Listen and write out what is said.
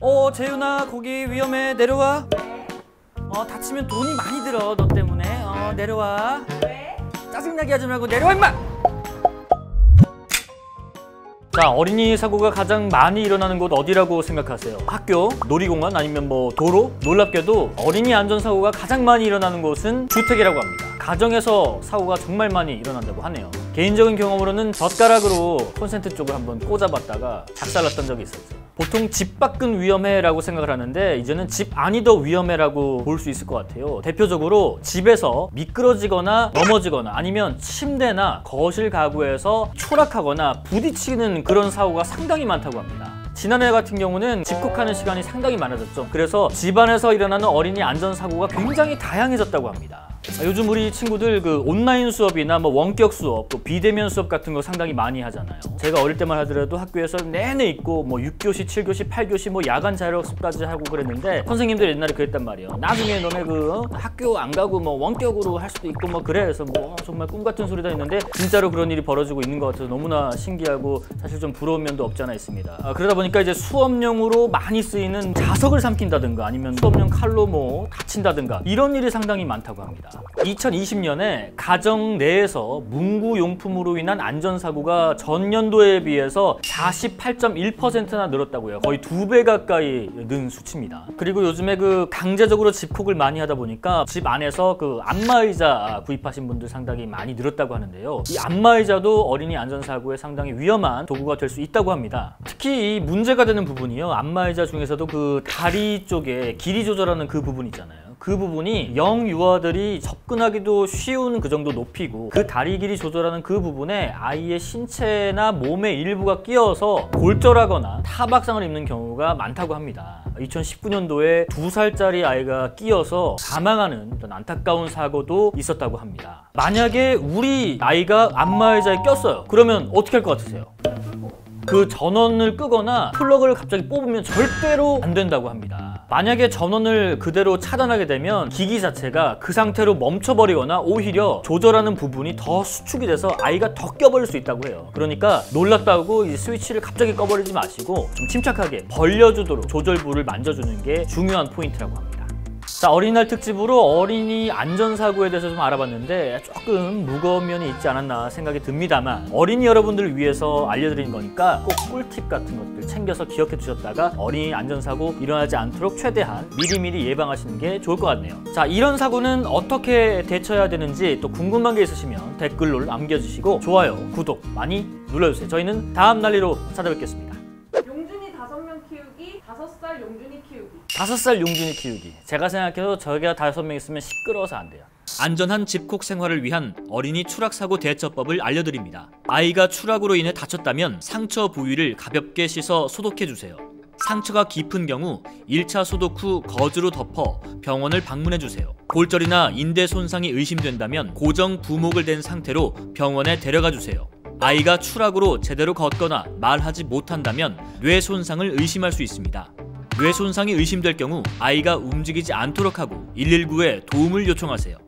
재윤아, 거기 위험해. 내려와. 다치면 돈이 많이 들어, 너 때문에. 내려와. 왜? 짜증나게 하지 말고 내려와, 임마! 자, 어린이 사고가 가장 많이 일어나는 곳 어디라고 생각하세요? 학교, 놀이공원, 아니면 뭐 도로? 놀랍게도 어린이 안전사고가 가장 많이 일어나는 곳은 주택이라고 합니다. 가정에서 사고가 정말 많이 일어난다고 하네요. 개인적인 경험으로는 젓가락으로 콘센트 쪽을 한번 꽂아봤다가 작살났던 적이 있었죠. 보통 집 밖은 위험해라고 생각을 하는데 이제는 집 안이 더 위험해라고 볼 수 있을 것 같아요. 대표적으로 집에서 미끄러지거나 넘어지거나 아니면 침대나 거실 가구에서 추락하거나 부딪히는 그런 사고가 상당히 많다고 합니다. 지난해 같은 경우는 집콕하는 시간이 상당히 많아졌죠. 그래서 집안에서 일어나는 어린이 안전사고가 굉장히 다양해졌다고 합니다. 요즘 우리 친구들 온라인 수업이나 뭐 원격 수업, 또 비대면 수업 같은 거 상당히 많이 하잖아요. 제가 어릴 때만 하더라도 학교에서 내내 있고 뭐 6교시, 7교시, 8교시 뭐 야간 자율학습까지 하고 그랬는데 선생님들 옛날에 그랬단 말이에요. 나중에 너네 학교 안 가고 뭐 원격으로 할 수도 있고 뭐 그래. 그래서 뭐 정말 꿈 같은 소리다 했는데 진짜로 그런 일이 벌어지고 있는 것 같아서 너무나 신기하고 사실 좀 부러운 면도 없지 않아 있습니다. 그러다 보니까 이제 수업용으로 많이 쓰이는 자석을 삼킨다든가 아니면 수업용 칼로 뭐 다친다든가 이런 일이 상당히 많다고 합니다. 2020년에 가정 내에서 문구용품으로 인한 안전사고가 전년도에 비해서 48.1%나 늘었다고요. 거의 2배 가까이 는 수치입니다. 그리고 요즘에 강제적으로 집콕을 많이 하다 보니까 집 안에서 안마의자 구입하신 분들 상당히 많이 늘었다고 하는데요. 이 안마의자도 어린이 안전사고에 상당히 위험한 도구가 될 수 있다고 합니다. 특히 이 문제가 되는 부분이요. 안마의자 중에서도 다리 쪽에 길이 조절하는 그 부분 있잖아요. 그 부분이 영유아들이 접근하기도 쉬운 그 정도 높이고 그 다리 길이 조절하는 그 부분에 아이의 신체나 몸의 일부가 끼어서 골절하거나 타박상을 입는 경우가 많다고 합니다. 2019년도에 2살짜리 아이가 끼어서 사망하는 어떤 안타까운 사고도 있었다고 합니다. 만약에 우리 아이가 안마의자에 꼈어요. 그러면 어떻게 할 것 같으세요? 그 전원을 끄거나 플러그를 갑자기 뽑으면 절대로 안 된다고 합니다. 만약에 전원을 그대로 차단하게 되면 기기 자체가 그 상태로 멈춰버리거나 오히려 조절하는 부분이 더 수축이 돼서 아이가 더 껴버릴 수 있다고 해요. 그러니까 놀랐다고 이 스위치를 갑자기 꺼버리지 마시고 좀 침착하게 벌려주도록 조절부를 만져주는 게 중요한 포인트라고 합니다. 자, 어린이날 특집으로 어린이 안전사고에 대해서 좀 알아봤는데 조금 무거운 면이 있지 않았나 생각이 듭니다만 어린이 여러분들을 위해서 알려드린 거니까 꼭 꿀팁 같은 것들 챙겨서 기억해 두셨다가 어린이 안전사고 일어나지 않도록 최대한 미리미리 예방하시는 게 좋을 것 같네요. 자, 이런 사고는 어떻게 대처해야 되는지 또 궁금한 게 있으시면 댓글로 남겨주시고 좋아요, 구독 많이 눌러주세요. 저희는 다음 난리로 찾아뵙겠습니다. 용준이 5명 키우기, 5살 용준이 키우기. 5살 용준이 키우기. 제가 생각해도 저희가 5명 있으면 시끄러워서 안 돼요. 안전한 집콕 생활을 위한 어린이 추락사고 대처법을 알려드립니다. 아이가 추락으로 인해 다쳤다면 상처 부위를 가볍게 씻어 소독해주세요. 상처가 깊은 경우 1차 소독 후 거즈로 덮어 병원을 방문해주세요. 골절이나 인대 손상이 의심된다면 고정 부목을 댄 상태로 병원에 데려가주세요. 아이가 추락으로 제대로 걷거나 말하지 못한다면 뇌 손상을 의심할 수 있습니다. 뇌 손상이 의심될 경우 아이가 움직이지 않도록 하고 119에 도움을 요청하세요.